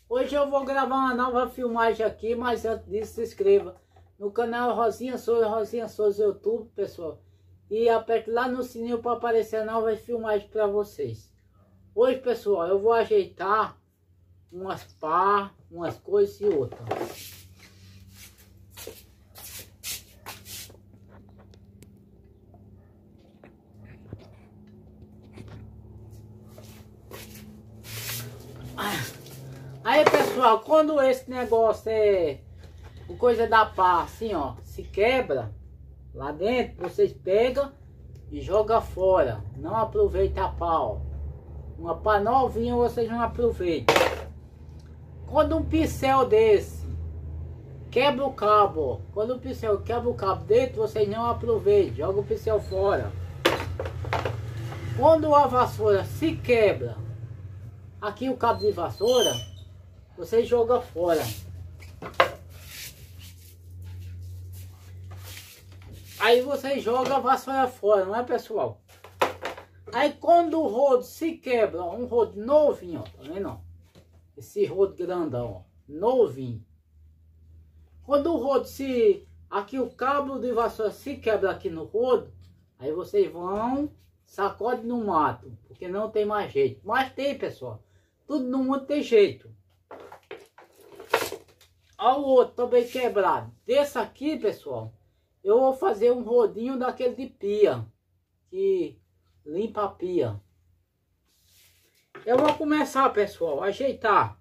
Hoje eu vou gravar uma nova filmagem aqui, mas antes disso se inscreva no canal Rosinha Souza YouTube, pessoal. E aperte lá no sininho para aparecer a nova filmagem para vocês. Hoje, pessoal, eu vou ajeitar umas pá, umas coisas e outras. Aí, pessoal, quando esse negócio é coisa da pá, assim, ó, se quebra lá dentro, vocês pegam e jogam fora. Não aproveita a pá, ó. Uma pá novinha vocês não aproveitam. Quando um pincel desse quebra o cabo, ó. Quando o pincel quebra o cabo dentro, vocês não aproveitam, joga o pincel fora. Quando a vassoura se quebra, aqui o cabo de vassoura, você joga fora. Aí você joga a vassoura fora, não é, pessoal? Aí quando o rodo se quebra, ó, um rodo novinho, ó, tá vendo? Ó? Esse rodo grandão, ó, novinho. Quando o rodo se... Aqui o cabo de vassoura se quebra aqui no rodo, aí vocês vão, sacode no mato, porque não tem mais jeito. Mas tem, pessoal. Tudo no mundo tem jeito. Olha o outro também quebrado. Desse aqui, pessoal, eu vou fazer um rodinho daquele de pia, que limpa a pia. Eu vou começar, pessoal, a ajeitar.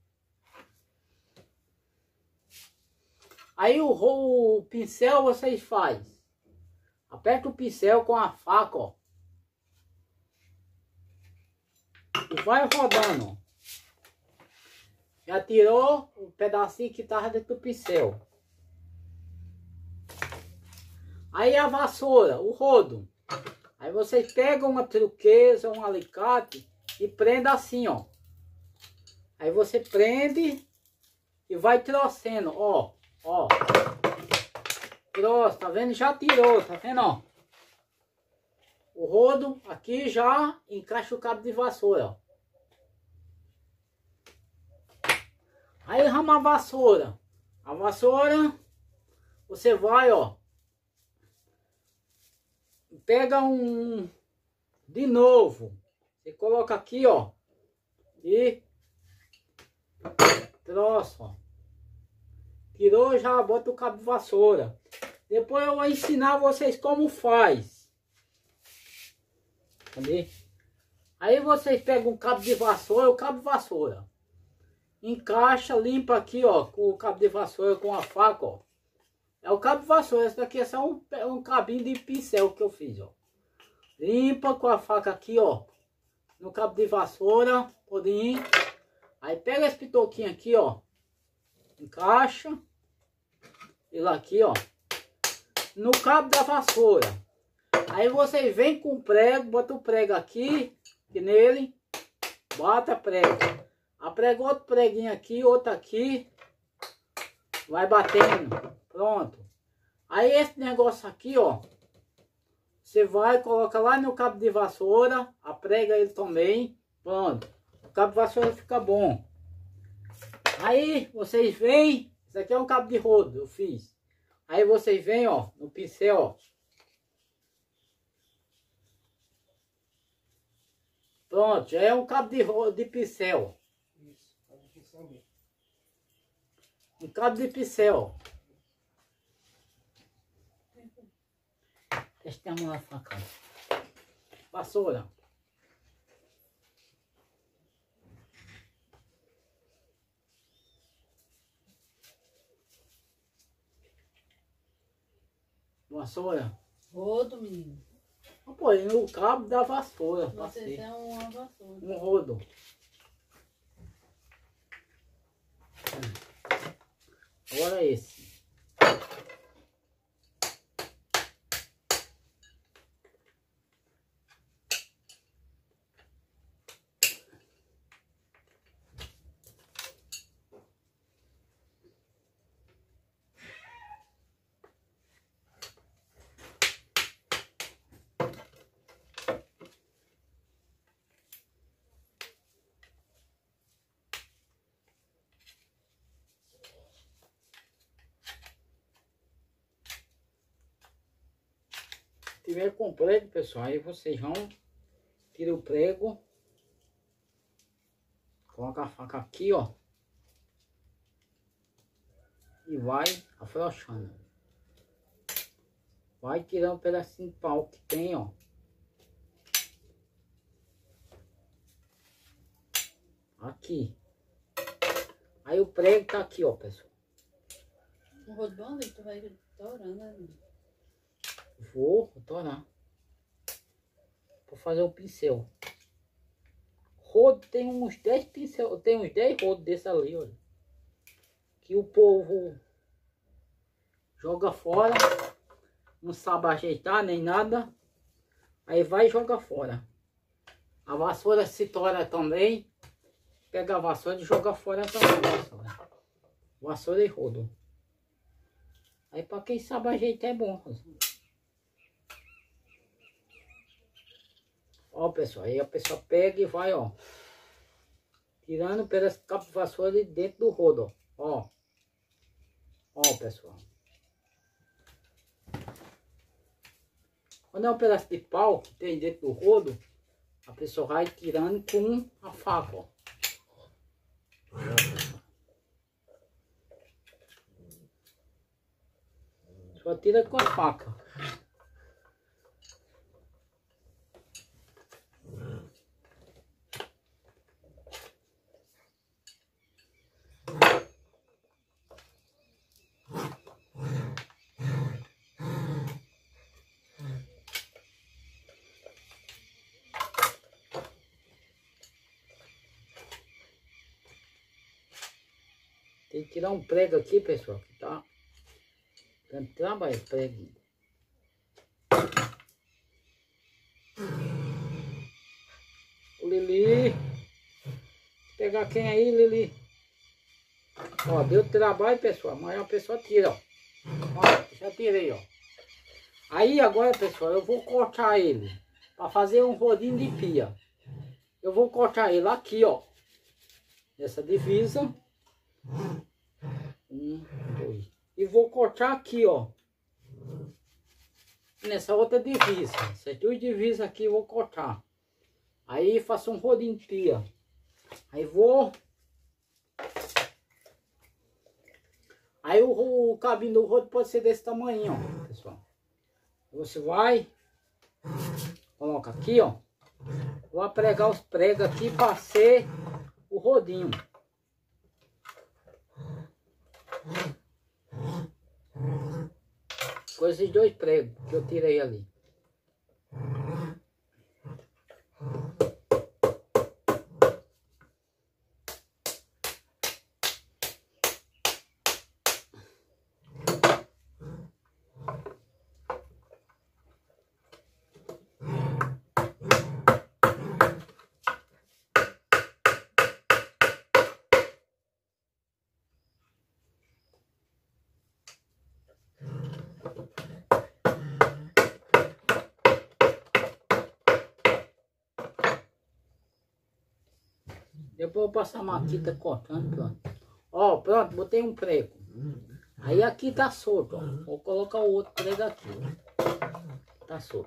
Aí o pincel vocês fazem. Aperta o pincel com a faca, ó. E vai rodando, ó. Já tirou o pedacinho que estava dentro do pincel. Aí a vassoura, o rodo. Aí vocês pegam uma truqueza, um alicate e prenda assim, ó. Aí você prende e vai trocendo, ó. Ó. Troça, tá vendo? Já tirou, tá vendo, ó. O rodo aqui já encaixa o cabo de vassoura, ó. Aí rama a vassoura. A vassoura, você vai, ó. Pega um... De novo. Você coloca aqui, ó. E... Troça, ó. Tirou, já bota o cabo de vassoura. Depois eu vou ensinar vocês como faz. Cadê? Aí vocês pegam um cabo de vassoura, o cabo de vassoura. Encaixa, limpa aqui, ó, com o cabo de vassoura, com a faca, ó. É o cabo de vassoura, esse daqui é só um cabinho de pincel que eu fiz, ó. Limpa com a faca aqui, ó, no cabo de vassoura, todinho. Aí pega esse pitoquinho aqui, ó, encaixa ele aqui, ó, no cabo da vassoura. Aí vocês vêm com o prego, bota o prego aqui, que nele, bota prego. Aprega outro preguinho aqui, outro aqui. Vai batendo. Pronto. Aí esse negócio aqui, ó. Você vai, coloca lá no cabo de vassoura. Aprega ele também. Pronto. O cabo de vassoura fica bom. Aí vocês vêm. Isso aqui é um cabo de rodo, eu fiz. Aí vocês vêm, ó, no pincel, ó. Pronto, já é um cabo de rodo, de pincel. Um cabo de pincel. Testamos lá a faca. Vassoura. Vassoura. Rodo, menino. Pô, no cabo da vassoura. Você é uma vassoura. Um rodo. Agora esse. tiver com prego, pessoal, aí vocês vão, tira o prego, coloca a faca aqui, ó, e vai afrouxando. Vai tirando um pedacinho de pau que tem, ó. Aqui. Aí o prego tá aqui, ó, pessoal. Um rodo bom, tu vai torando, né? Vou torar. Vou fazer um pincel. Rodo tem uns 10 pincel, tem uns 10 rodos desse ali, olha. Que o povo joga fora. Não sabe ajeitar nem nada. Aí vai e joga fora. A vassoura se tora também. Pega a vassoura e joga fora também. Vassoura e rodo. Aí para quem sabe ajeitar é bom. Ó, pessoal, aí a pessoa pega e vai, ó, tirando o pedaço de cabo de vassoura de dentro do rodo, ó. Ó, pessoal. Quando é um pedaço de pau que tem dentro do rodo, a pessoa vai tirando com a faca, ó. Só tira com a faca. Tem que tirar um prego aqui, pessoal, que tá dando trabalho, prego. O Lili. Pegar quem aí, Lili? Ó, deu trabalho, pessoal, mas a pessoa tira, ó. Ó, já tirei, ó. Aí agora, pessoal, eu vou cortar ele para fazer um rodinho de pia. Eu vou cortar ele aqui, ó. Nessa divisa. 1, 2. E vou cortar aqui, ó. Nessa outra divisa. Essas duas divisas aqui eu vou cortar. Aí faço um rodinho de pia. Aí vou. Aí o cabinho do rodo pode ser desse tamanho, ó, pessoal. Você vai. Coloca aqui, ó. Vou pregar os pregos aqui para ser o rodinho. Com esses dois pregos que eu tirei ali. Depois eu passo a maquita cortando, pronto. Ó, pronto, botei um prego. Aí aqui tá solto, ó. Vou colocar o outro prego aqui. Tá solto.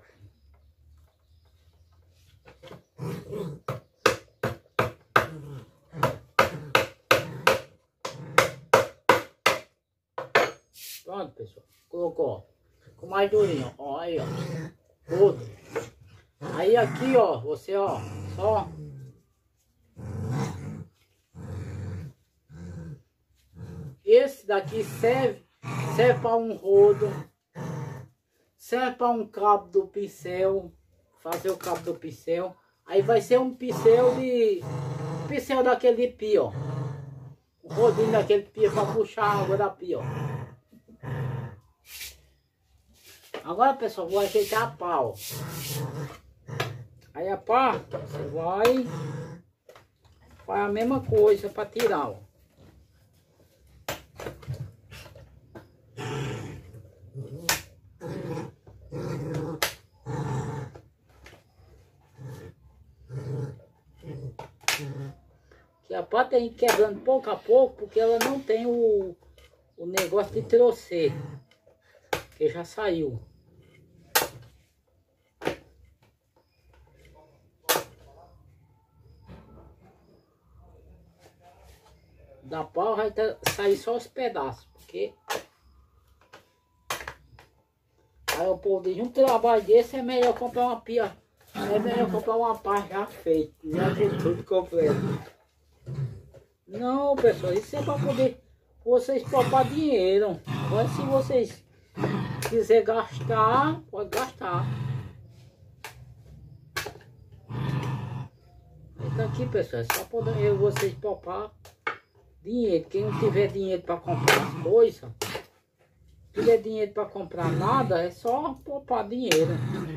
Pronto, pessoal. Colocou, ó. Com mais durinho, ó. Aí, ó. Outro. Aí aqui, ó. Você, ó. Só. Esse daqui serve para um rodo, serve para um cabo do pincel, fazer o cabo do pincel. Aí vai ser um pincel daquele de pia, ó. O rodinho daquele de pia para puxar a água da pia, ó. Agora, pessoal, vou ajeitar a pá, ó. Aí a pá, você vai faz a mesma coisa para tirar, ó. Que a pá tem que ir quebrando pouco a pouco, porque ela não tem o negócio de trocer, que já saiu. da pau vai sair só os pedaços, porque aí o povo diz, um trabalho desse é melhor comprar uma pia, é melhor comprar uma pá já feita, já com tudo completo. Não, pessoal, isso é para poder vocês poupar dinheiro. Agora se vocês quiser gastar, pode gastar. Então aqui, pessoal, é só poder vocês poupar dinheiro. Quem não tiver dinheiro para comprar as coisas, não tiver dinheiro para comprar nada, é só poupar dinheiro.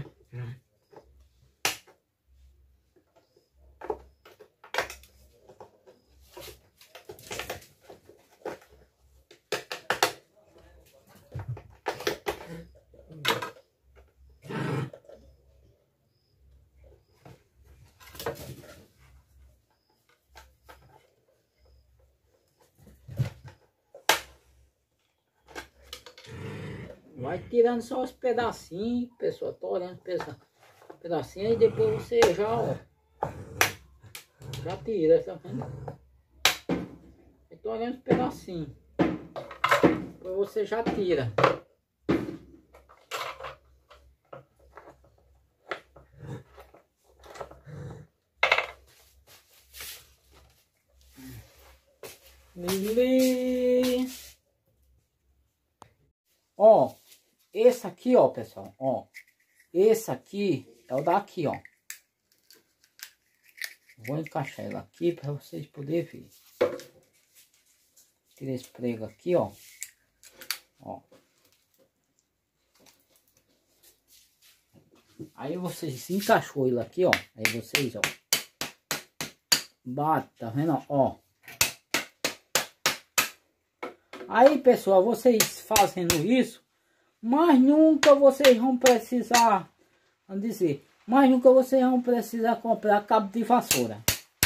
Vai tirando só os pedacinhos, pessoal, tô olhando pedacinho e depois você já tira, tá vendo? Eu tô olhando os pedacinhos, depois você já tira. Ó, esse aqui, ó, pessoal, ó, esse aqui é o daqui, ó. Vou encaixar ele aqui para vocês poderem ver. Tira esse prego aqui, ó. Ó. Aí vocês encaixou ele aqui, ó. Aí vocês, ó, bate, tá vendo, ó. Aí, pessoal, vocês fazendo isso, mas nunca vocês vão precisar, vamos dizer, mas nunca vocês vão precisar comprar cabo de vassoura.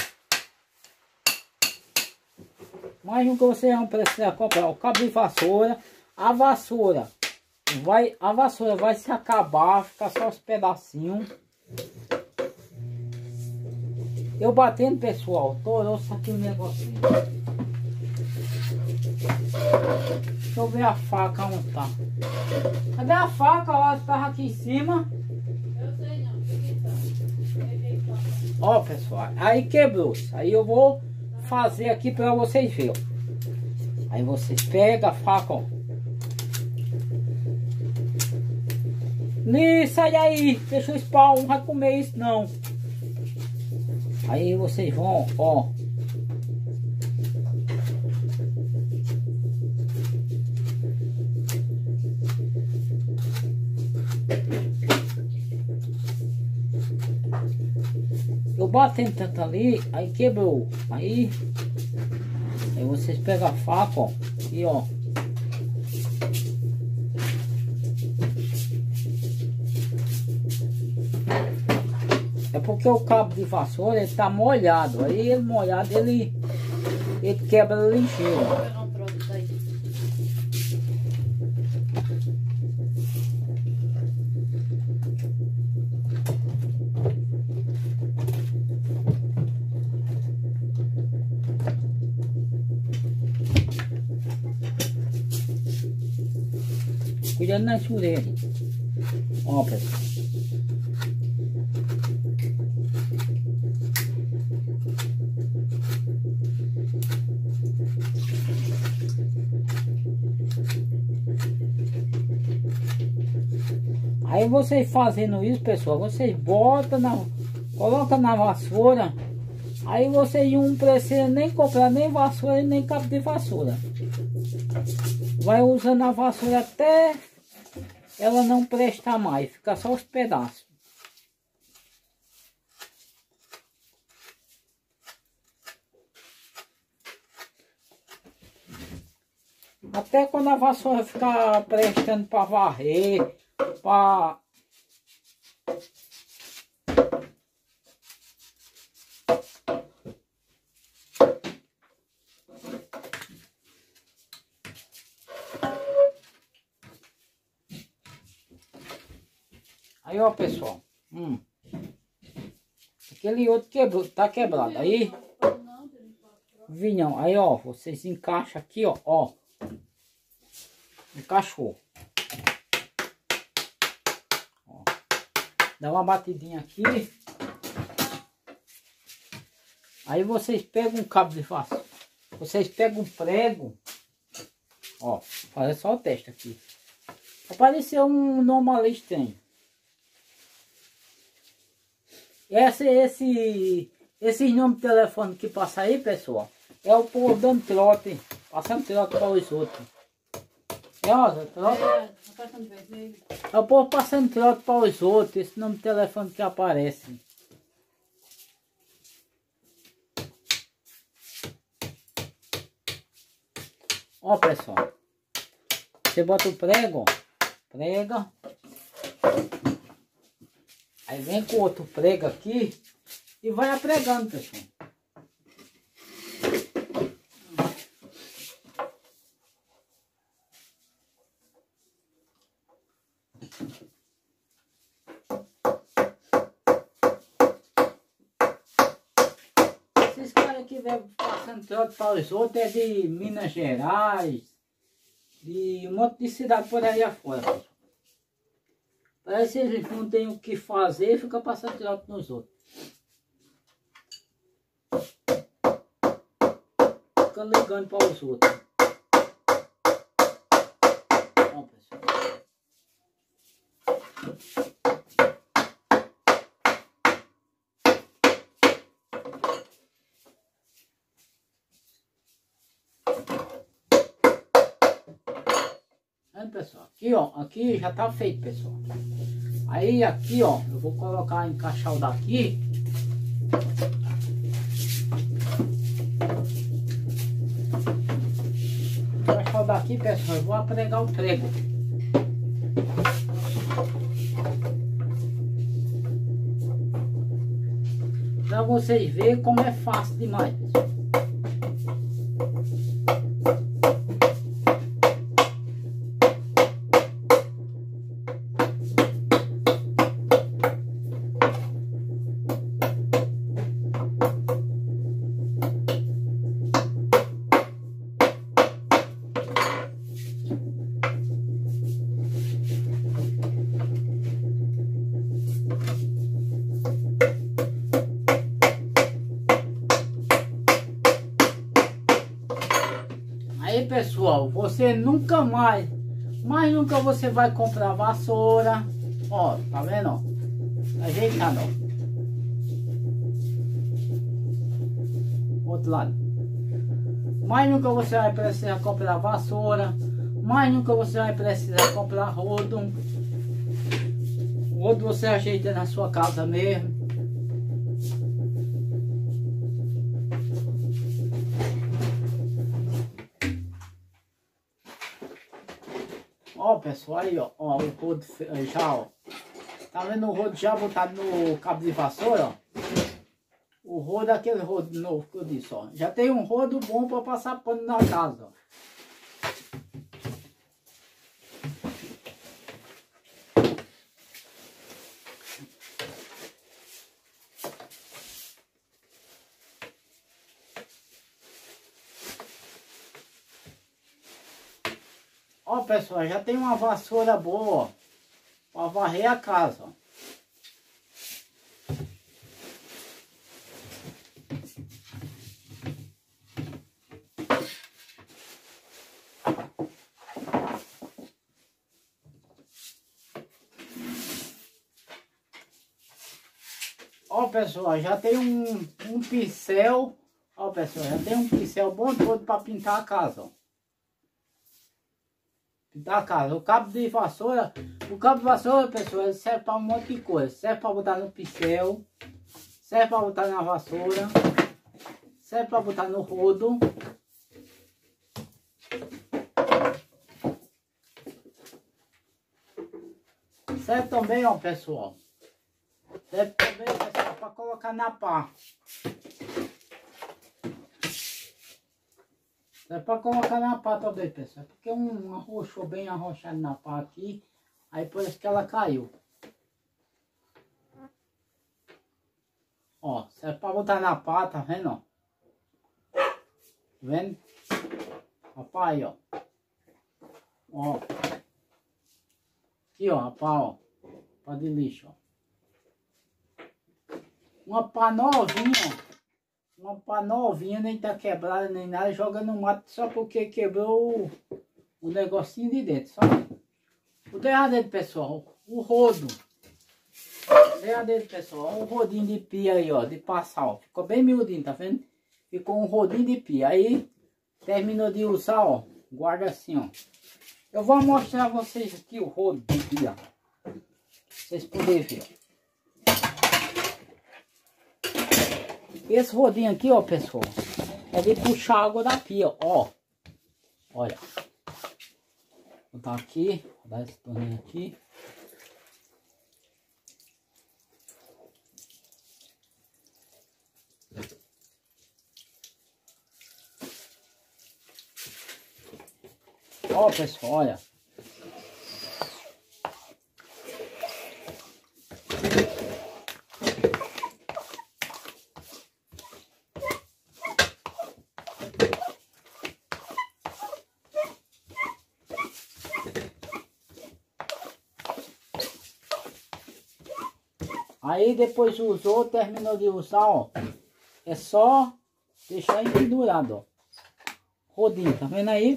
Mas nunca vocês vão precisar comprar o cabo de vassoura. A vassoura vai se acabar, ficar só os pedacinhos. Eu batendo, pessoal, torou isso aqui o negocinho. Deixa eu ver a faca onde tá. Cadê a faca? Ela estava aqui em cima. Eu sei não, ó, pessoal, aí quebrou. Aí eu vou fazer aqui para vocês verem. Aí vocês pegam a faca, ó. Sai aí, deixa o spawn, não vai comer isso não. Aí vocês vão, ó. Eu batendo tanto ali, aí quebrou. Aí vocês pegam a faca, ó, e ó. É porque o cabo de vassoura ele tá molhado. Aí ele molhado, ele quebra ligeiro. Cuidado na chureira. Ó, pessoal. Aí vocês fazendo isso, pessoal, vocês coloca na vassoura. Aí vocês não precisam nem comprar nem vassoura nem cabo de vassoura. Vai usando a vassoura até ela não prestar mais, fica só os pedaços. Até quando a vassoura ficar prestando para varrer, para aí, ó, pessoal, aquele outro quebrou, tá quebrado. Aí Vi não. Aí, ó, vocês encaixam aqui, ó, ó. Encaixou. Ó. Dá uma batidinha aqui. Aí vocês pegam um cabo de vassoura. Vocês pegam um prego. Ó, olha só o teste aqui. Apareceu um nome ali estranho. Esses nomes de telefone que passa aí, pessoal, é o povo dando trote, passando trote para os outros. Rosa, trote. É o povo passando trote para os outros, esse nome de telefone que aparece. Ó, pessoal, você bota o prego, ó, prega. Aí vem com outro prego aqui e vai apregando, pessoal. Esses caras que vêm passando trote para os outros é de Minas Gerais, de um monte de cidade por aí afora, pessoal. Parece que eles não têm o que fazer e ficam passando trote nos outros. Fica ligando para os outros. Ó, pessoal. Aí, pessoal, aqui, ó, aqui já tá feito, pessoal. Aí aqui, ó, eu vou colocar, encaixar o daqui. Encaixar o daqui, pessoal, eu vou apregar o prego. Pra vocês verem como é fácil demais, pessoal. Aí, pessoal, você nunca mais nunca você vai comprar vassoura. Ó, tá vendo, ó? Ajeitando, ó. Outro lado. Mais nunca você vai precisar comprar vassoura. Mais nunca você vai precisar comprar rodo. O rodo você ajeita na sua casa mesmo. Ó, pessoal, aí, ó, o rodo já, ó. Tá vendo o rodo já botado no cabo de vassoura, ó? O rodo é aquele rodo novo que eu disse, ó. Já tem um rodo bom para passar pano na casa, ó. Ó, pessoal, já tem uma vassoura boa, ó, para varrer a casa, ó. Ó, pessoal, já tem um pincel. Ó, pessoal, já tem um pincel bom todo para pintar a casa, ó. Pintar a casa. O cabo de vassoura, pessoal, ele serve para um monte de coisa. Serve para botar no pincel, serve para botar na vassoura, serve para botar no rodo. Serve também, ó, pessoal. Serve também, pessoal, para colocar na pá. É para colocar na pá também, pessoal. Porque arrochou bem arrochado na pá aqui. Aí por isso que ela caiu. Ó, serve para botar na pá, tá vendo? Ó? vendo? Rapaz, ó. Ó. Aqui, ó, rapaz, ó. Pá de lixo, ó. Uma pá novinha, ó. Uma pá novinha, nem tá quebrada nem nada. Joga no mato só porque quebrou o negocinho de dentro, só. O derradeiro, pessoal. O rodo. O derradeiro, pessoal. O rodinho de pia aí, ó. De passar, ó. Ficou bem miudinho, tá vendo? Ficou um rodinho de pia. Aí, terminou de usar, ó. Guarda assim, ó. Eu vou mostrar a vocês aqui o rodo de pia. Pra vocês poderem ver, ó. Esse rodinho aqui, ó, pessoal, é de puxar água da pia, ó. Olha. Vou botar aqui, vou dar esse torninho aqui. Ó, pessoal, olha. Aí depois usou, terminou de usar, ó. É só deixar pendurado, ó. Rodinho, tá vendo aí?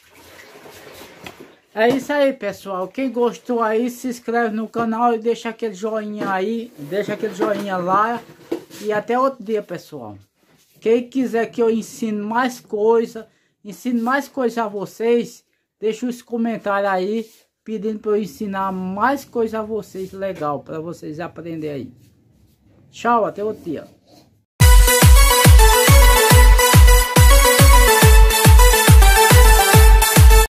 É isso aí, pessoal. Quem gostou aí, se inscreve no canal e deixa aquele joinha aí. Deixa aquele joinha lá. E até outro dia, pessoal. Quem quiser que eu ensine mais coisa a vocês, deixa os comentários aí, pedindo para eu ensinar mais coisa a vocês legal, para vocês aprenderem aí. Tchau, até outro dia.